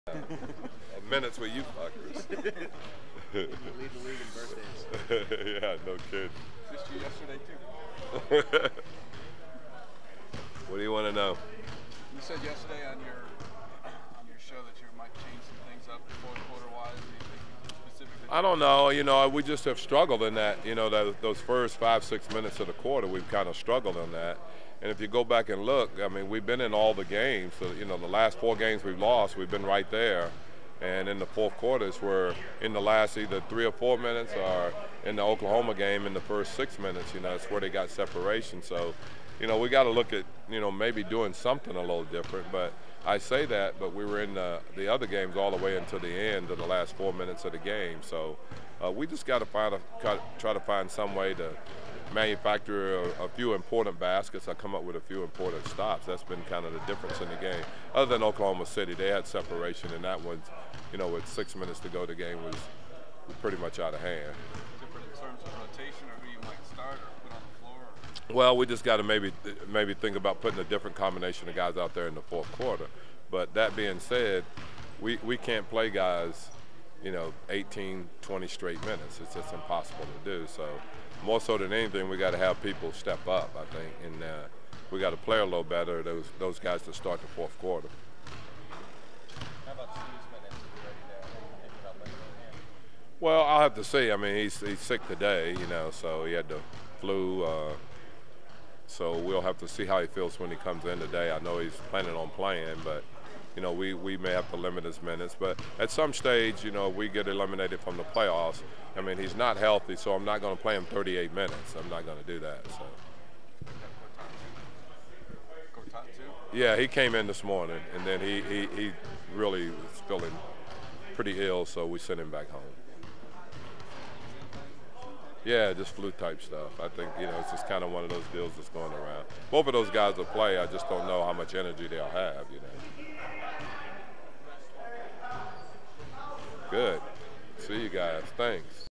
Minutes with you fuckers. Lead the league in birthdays. Yeah, no kidding. Missed you yesterday too. What do you want to know? You said yesterday on your show that you might change some things up fourth quarter wise. Anything specifically? I don't know. We just have struggled in that. Those first 5-6 minutes of the quarter, we've kind of struggled in that. And if you go back and look, I mean, we've been in all the games. So, the last 4 games we've lost, we've been right there. And in the fourth quarters, we're in the last either 3 or 4 minutes, or in the Oklahoma game in the first 6 minutes. That's where they got separation. So, we got to look at, maybe doing something a little different. But I say that, but we were in the other games all the way until the end of the last 4 minutes of the game. So we just got to try to find some way to manufacture a few important baskets. I come up with a few important stops. That's been kind of the difference in the game. Other than Oklahoma City, they had separation, and that one, with 6 minutes to go, the game was pretty much out of hand. Different in terms of rotation, or who you might start or put on the floor? Well, we just got to maybe think about putting a different combination of guys out there in the fourth quarter. But that being said, we can't play guys, 18, 20 straight minutes. It's just impossible to do. So more so than anything, we got to have people step up, I think, and we got to play a little better, those guys to start the fourth quarter. How about Steve's minutes? Are you ready to think about letting him in? Well, I'll have to see. I mean, he's sick today, so he had the flu. So we'll have to see how he feels when he comes in today. I know he's planning on playing, but we may have to limit his minutes. But at some stage, if we get eliminated from the playoffs, I mean, he's not healthy, so I'm not going to play him 38 minutes. I'm not going to do that. So. Yeah, he came in this morning, and then he really was feeling pretty ill, so we sent him back home. Yeah, just flu type stuff. I think, it's just kind of one of those deals that's going around. Both of those guys will play. I just don't know how much energy they'll have, Good. See you guys. Thanks.